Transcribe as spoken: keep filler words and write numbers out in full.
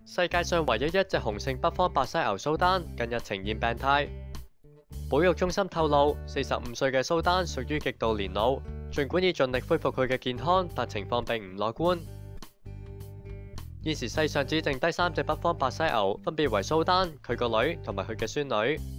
世界上唯一一隻雄性北方白犀牛蘇丹近日呈現病態。保育中心透露，四十五歲嘅蘇丹屬於極度年老，儘管已盡力恢復佢嘅健康，但情況並唔樂觀。現時世上只剩低三隻北方白犀牛，分別為蘇丹、佢個女同埋佢嘅孫女。